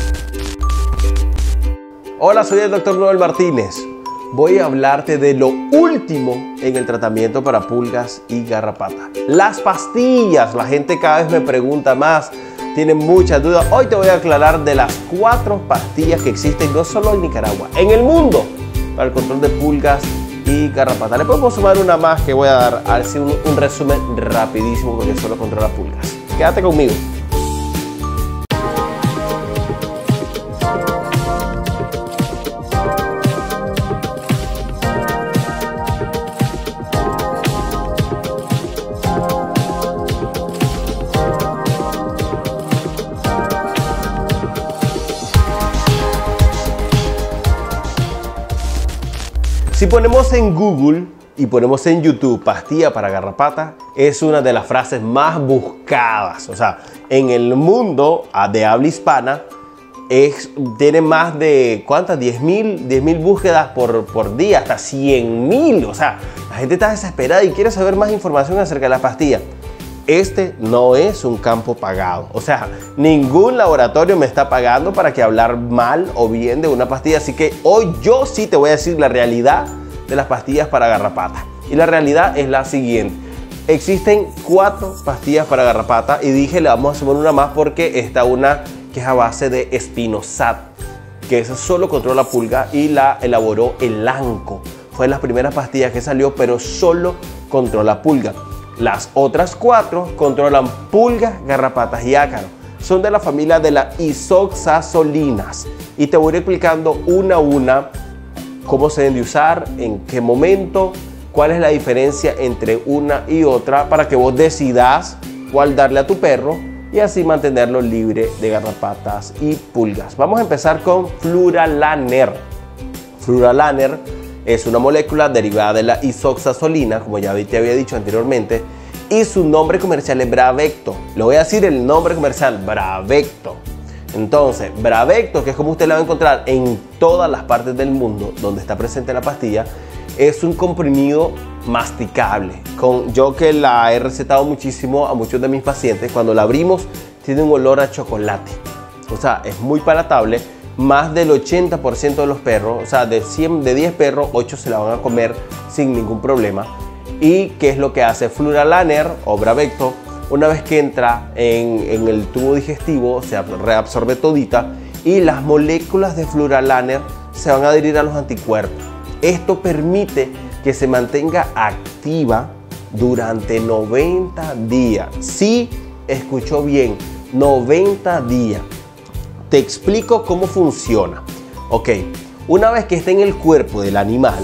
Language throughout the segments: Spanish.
Hola, soy el Dr. Noel Martínez. Voy a hablarte de lo último en el tratamiento para pulgas y garrapatas. Las pastillas. La gente cada vez me pregunta más, tienen muchas dudas. Hoy te voy a aclarar de las 4 pastillas que existen no solo en Nicaragua, en el mundo, para el control de pulgas y garrapatas. Le podemos sumar una más que voy a dar así un resumen rapidísimo porque solo controla pulgas. Quédate conmigo. Si ponemos en Google y ponemos en YouTube pastilla para garrapata, es una de las frases más buscadas. O sea, en el mundo de habla hispana tiene más de, ¿cuántas? 10.000 búsquedas por día, hasta 100.000. O sea, la gente está desesperada y quiere saber más información acerca de la pastilla. Este no es un campo pagado. O sea, ningún laboratorio me está pagando para que hablar mal o bien de una pastilla. Así que hoy yo sí te voy a decir la realidad de las pastillas para garrapata. Y la realidad es la siguiente. Existen 4 pastillas para garrapata y dije le vamos a sumar una más porque está una que es a base de espinosad, que esa solo controla pulga y la elaboró Elanco. Fue de las primeras pastillas que salió, pero solo controla pulga. Las otras 4 controlan pulgas, garrapatas y ácaros. Son de la familia de las isoxazolinas. Y te voy a ir explicando una a una cómo se deben de usar, en qué momento, cuál es la diferencia entre una y otra para que vos decidas cuál darle a tu perro y así mantenerlo libre de garrapatas y pulgas. Vamos a empezar con Fluralaner. Fluralaner es una molécula derivada de la isoxazolina, como ya te había dicho anteriormente, y su nombre comercial es Bravecto. Le voy a decir el nombre comercial, Bravecto. Entonces, Bravecto, que es como usted la va a encontrar en todas las partes del mundo donde está presente la pastilla, es un comprimido masticable. Yo que la he recetado muchísimo a muchos de mis pacientes, cuando la abrimos tiene un olor a chocolate. O sea, es muy palatable. Más del 80% de los perros, o sea, de 10 perros, 8 se la van a comer sin ningún problema. ¿Y qué es lo que hace Fluralaner o Bravecto? Una vez que entra en el tubo digestivo, se reabsorbe todita y las moléculas de Fluralaner se van a adherir a los anticuerpos. Esto permite que se mantenga activa durante 90 días. Sí, escuchó bien, 90 días. Te explico cómo funciona. Ok, una vez que esté en el cuerpo del animal,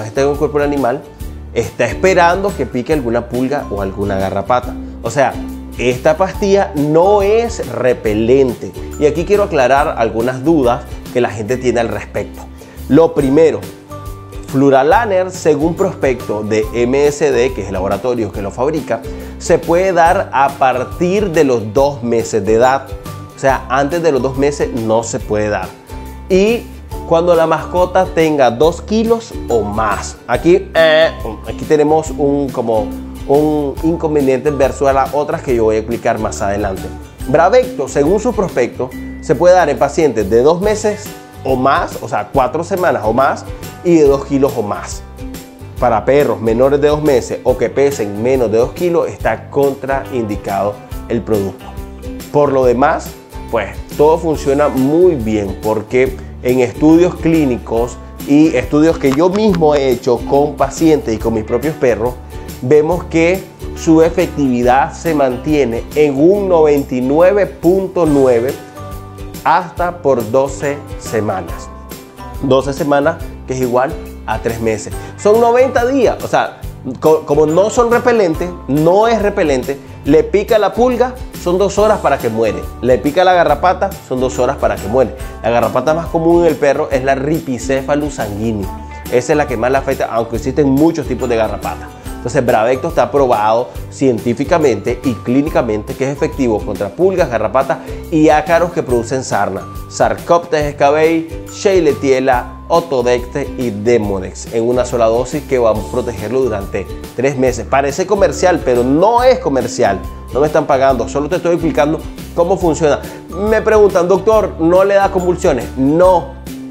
está esperando que pique alguna pulga o alguna garrapata. O sea, esta pastilla no es repelente. Y aquí quiero aclarar algunas dudas que la gente tiene al respecto. Lo primero, Fluralaner, según prospecto de MSD, que es el laboratorio que lo fabrica, se puede dar a partir de los 2 meses de edad. O sea, antes de los 2 meses no se puede dar. Y cuando la mascota tenga 2 kilos o más. Aquí tenemos un inconveniente versus a las otras que yo voy a explicar más adelante. Bravecto, según su prospecto, se puede dar en pacientes de 2 meses o más, o sea, 4 semanas o más, y de 2 kilos o más. Para perros menores de 2 meses o que pesen menos de 2 kilos, está contraindicado el producto. Por lo demás, pues todo funciona muy bien porque en estudios clínicos y estudios que yo mismo he hecho con pacientes y con mis propios perros, vemos que su efectividad se mantiene en un 99.9 hasta por 12 semanas. 12 semanas que es igual a 3 meses. Son 90 días, o sea, como no son repelentes, no es repelente, le pica la pulga, son 2 horas para que muere. Le pica la garrapata, son 2 horas para que muere. La garrapata más común en el perro es la Ripicephalus sanguinea. Esa es la que más le afecta, aunque existen muchos tipos de garrapata. Entonces Bravecto está probado científicamente y clínicamente que es efectivo contra pulgas, garrapatas y ácaros que producen sarna. Sarcoptes escabei, Shayletia, Otodectes y Demodex en una sola dosis que va a protegerlo durante 3 meses. Parece comercial, pero no es comercial. No me están pagando, solo te estoy explicando cómo funciona. Me preguntan, doctor, ¿no le da convulsiones? No.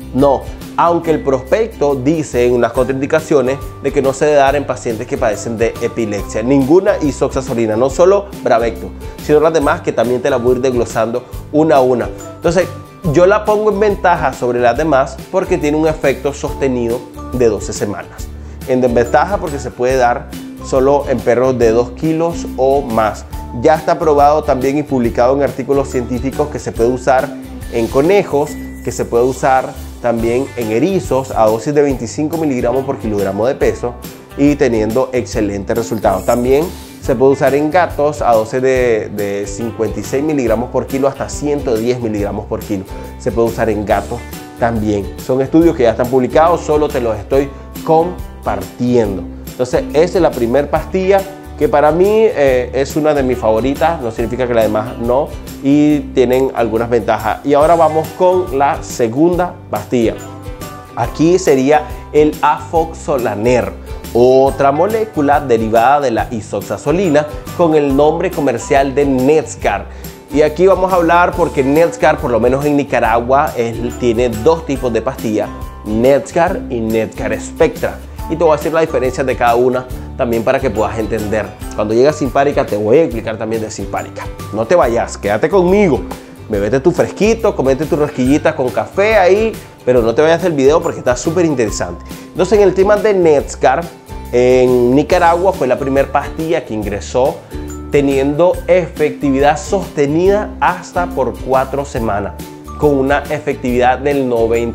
Aunque el prospecto dice en unas contraindicaciones de que no se debe dar en pacientes que padecen de epilepsia. Ninguna isoxazolina, no solo Bravecto, sino las demás que también te las voy a ir desglosando una a una. Entonces, yo la pongo en ventaja sobre las demás porque tiene un efecto sostenido de 12 semanas. En desventaja porque se puede dar solo en perros de 2 kilos o más. Ya está probado también y publicado en artículos científicos que se puede usar en conejos, que se puede usar también en erizos a dosis de 25 miligramos por kilogramo de peso y teniendo excelentes resultados. También se puede usar en gatos a dosis de 56 miligramos por kilo hasta 110 miligramos por kilo. Se puede usar en gatos también. Son estudios que ya están publicados, solo te los estoy compartiendo. Entonces, esa es la primera pastilla que para mí es una de mis favoritas, no significa que las demás no, y tienen algunas ventajas. Y ahora vamos con la segunda pastilla. Aquí sería el Afoxolaner, otra molécula derivada de la isoxazolina con el nombre comercial de NexGard. Y aquí vamos a hablar porque NexGard, por lo menos en Nicaragua, tiene 2 tipos de pastillas, NexGard y NexGard Spectra. Y te voy a decir la diferencia de cada una también para que puedas entender. Cuando llega Simparica te voy a explicar también de Simparica. No te vayas, quédate conmigo. Bebete tu fresquito, comete tu rosquillita con café ahí, pero no te vayas del video porque está súper interesante. Entonces, en el tema de NexGard, en Nicaragua fue la primera pastilla que ingresó teniendo efectividad sostenida hasta por 4 semanas, con una efectividad del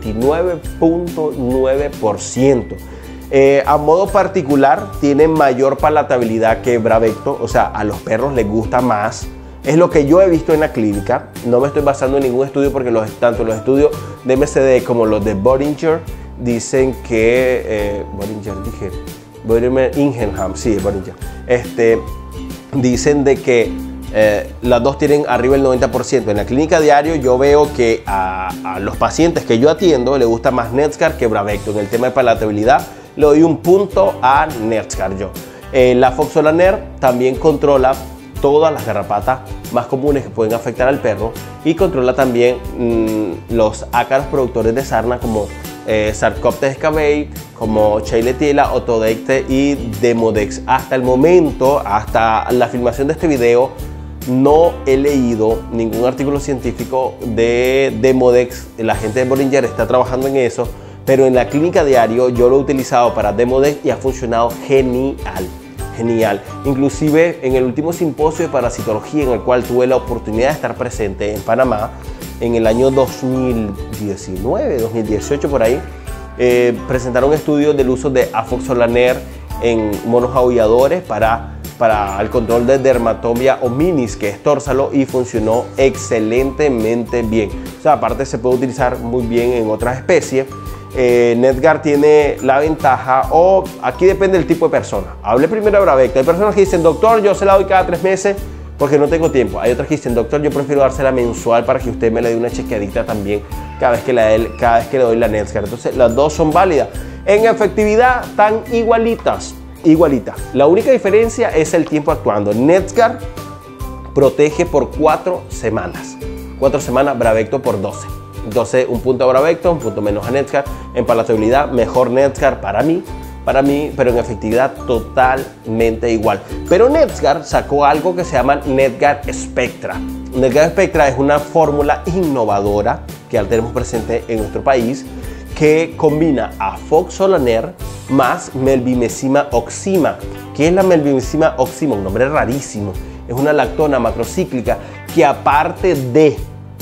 99.9%. A modo particular, tiene mayor palatabilidad que Bravecto, o sea, a los perros les gusta más. Es lo que yo he visto en la clínica. No me estoy basando en ningún estudio porque tanto los estudios de MSD como los de Boehringer dicen que Boehringer Ingelheim, sí, Boehringer. Dicen de que las dos tienen arriba del 90%. En la clínica diario yo veo que a los pacientes que yo atiendo les gusta más NexGard que Bravecto. En el tema de palatabilidad le doy un punto a NexGard yo. La Afoxolaner también controla todas las garrapatas más comunes que pueden afectar al perro y controla también los ácaros productores de sarna como Sarcoptes escabei, como Shayletia, Otodectes y Demodex. Hasta el momento, hasta la filmación de este video, no he leído ningún artículo científico de Demodex. La gente de Boehringer está trabajando en eso, pero en la clínica diario yo lo he utilizado para Demodex y ha funcionado genial. Inclusive en el último simposio de parasitología en el cual tuve la oportunidad de estar presente en Panamá en el año 2019, 2018 por ahí, presentaron estudios del uso de Afoxolaner en monos aulladores para el control de Dermatomia hominis, que es tórsalo, y funcionó excelentemente bien. O sea, aparte se puede utilizar muy bien en otras especies. NexGard tiene la ventaja, o aquí depende del tipo de persona. Hablé primero de Bravecto. Hay personas que dicen, doctor, yo se la doy cada 3 meses porque no tengo tiempo. Hay otras que dicen, doctor, yo prefiero dársela mensual para que usted me le dé una chequeadita también cada vez que le doy la NexGard. Entonces las dos son válidas. En efectividad están igualitas. La única diferencia es el tiempo actuando. NexGard protege por 4 semanas. 4 semanas, Bravecto por 12. Entonces, un punto a Bravecto, un punto menos a NexGard. En palatabilidad, mejor NexGard para mí, pero en efectividad totalmente igual. Pero NexGard sacó algo que se llama NexGard Spectra. NexGard Spectra es una fórmula innovadora que ya tenemos presente en nuestro país, que combina Afoxolaner más Melbimesima oxima. ¿Qué es la Melbimesima oxima? Un nombre rarísimo. Es una lactona macrocíclica que aparte de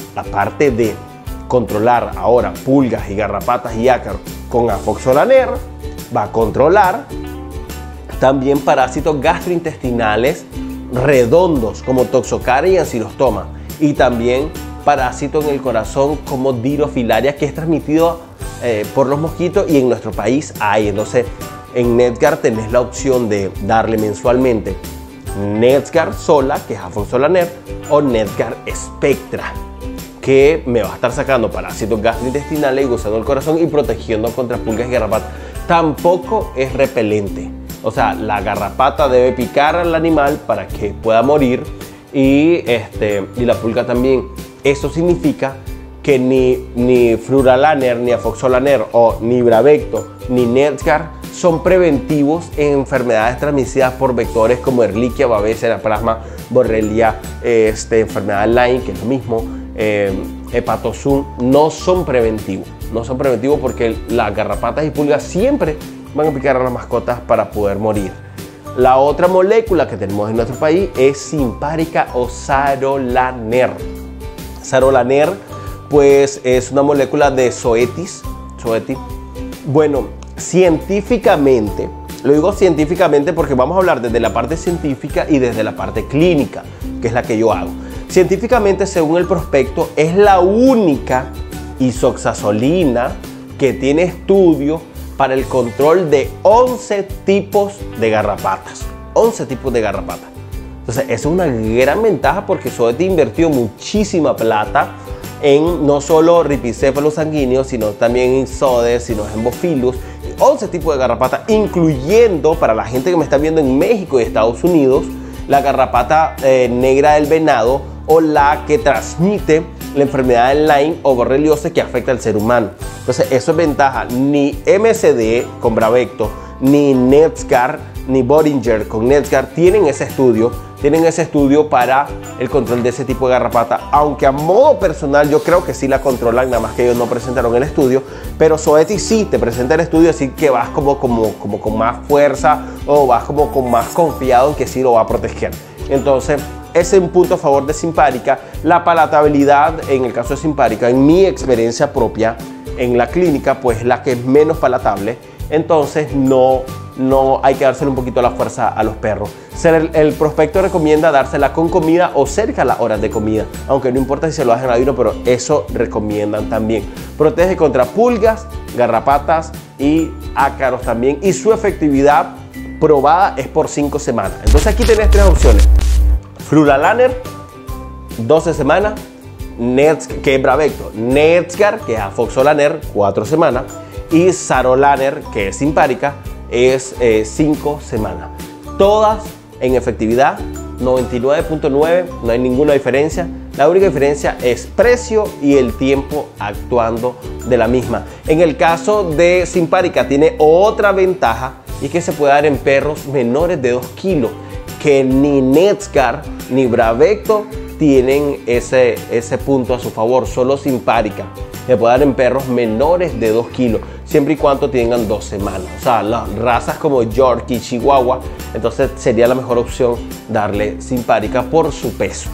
controlar ahora pulgas y garrapatas y ácaros con Afoxolaner, va a controlar también parásitos gastrointestinales redondos como Toxocaria y Ancylostoma, y también parásitos en el corazón como Dirofilaria, que es transmitido por los mosquitos, y en nuestro país hay. Entonces En NexGard tenés la opción de darle mensualmente NexGard sola, que es Afoxolaner, o NexGard Spectra, que me va a estar sacando parásitos gastrointestinales y gozando el corazón y protegiendo contra pulgas y garrapatas. Tampoco es repelente. O sea, la garrapata debe picar al animal para que pueda morir y la pulga también. Eso significa que ni Fluralaner, ni Afoxolaner, o ni Bravecto, ni NexGard son preventivos en enfermedades transmitidas por vectores como Ehrlichia, Babésia, Anaplasma, Borrelia, enfermedad de Lyme, que es lo mismo, Hepatosum. No son preventivos. No son preventivos porque las garrapatas y pulgas siempre van a picar a las mascotas para poder morir. La otra molécula que tenemos en nuestro país es Simparica o Sarolaner. Sarolaner, pues, es una molécula de Zoetis. Bueno, científicamente, lo digo científicamente porque vamos a hablar desde la parte científica y desde la parte clínica, que es la que yo hago. Científicamente, según el prospecto, es la única isoxazolina que tiene estudios para el control de 11 tipos de garrapatas. 11 tipos de garrapatas. Entonces, esa es una gran ventaja porque Zoetis invirtió muchísima plata en no solo ripicéfalos sanguíneos, sino también en Zoetis, sino en Bophilis, 11 tipos de garrapatas, incluyendo, para la gente que me está viendo en México y Estados Unidos, la garrapata negra del venado, o la que transmite la enfermedad de Lyme o borreliosis que afecta al ser humano. Entonces, eso es ventaja. Ni MSD con Bravecto, ni NexGard, ni Boehringer con NexGard tienen ese estudio para el control de ese tipo de garrapata, aunque a modo personal yo creo que sí la controlan, nada más que ellos no presentaron el estudio, pero Zoetis sí te presenta el estudio, así que vas como con más fuerza, o vas como con más confiado en que sí lo va a proteger. Entonces, ese es un punto a favor de Simparica. La palatabilidad, en el caso de Simparica, en mi experiencia propia en la clínica, pues la que es menos palatable. Entonces no hay que dársela un poquito la fuerza a los perros. El prospecto recomienda dársela con comida o cerca a las horas de comida, aunque no importa si se lo hacen a ayuno, pero eso recomiendan también. Protege contra pulgas, garrapatas y ácaros también, y su efectividad probada es por 5 semanas. Entonces aquí tenés 3 opciones: Fluralaner, 12 semanas, que es Bravecto, NexGard, que es Afoxolaner, 4 semanas, y Sarolaner, que es Simparica, es 5 semanas. Todas en efectividad 99.9, no hay ninguna diferencia. La única diferencia es precio y el tiempo actuando de la misma. En el caso de Simparica tiene otra ventaja, y es que se puede dar en perros menores de 2 kilos, que ni NexGard ni Bravecto tienen ese punto a su favor. Solo Simparica se puede dar en perros menores de 2 kilos, siempre y cuando tengan 2 semanas. O sea, las razas como Yorkie, Chihuahua, entonces sería la mejor opción darle Simparica por su peso.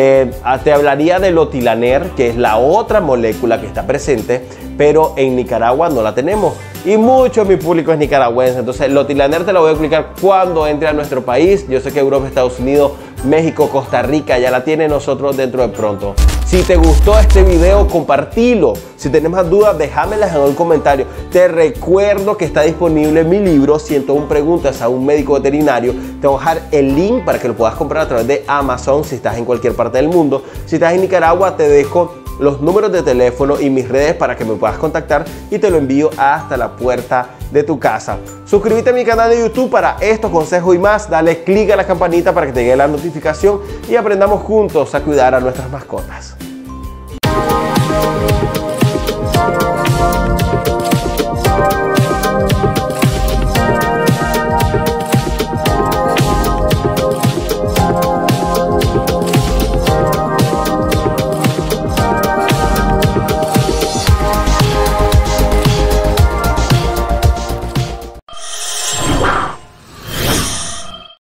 Te hablaría de Lotilaner, que es la otra molécula que está presente, pero en Nicaragua no la tenemos. Y mucho de mi público es nicaragüense. Entonces, Lotilaner te la voy a explicar cuando entre a nuestro país. Yo sé que Europa, Estados Unidos, México, Costa Rica ya la tiene, nosotros dentro de pronto. Si te gustó este video, compartilo. Si tienes más dudas, déjamelas en un comentario. Te recuerdo que está disponible mi libro 101 preguntas a un médico veterinario. Te voy a dejar el link para que lo puedas comprar a través de Amazon si estás en cualquier parte del mundo. Si estás en Nicaragua, te dejo los números de teléfono y mis redes para que me puedas contactar y te lo envío hasta la puerta de tu casa. Suscríbete a mi canal de YouTube para estos consejos y más. Dale click a la campanita para que te llegue la notificación y aprendamos juntos a cuidar a nuestras mascotas.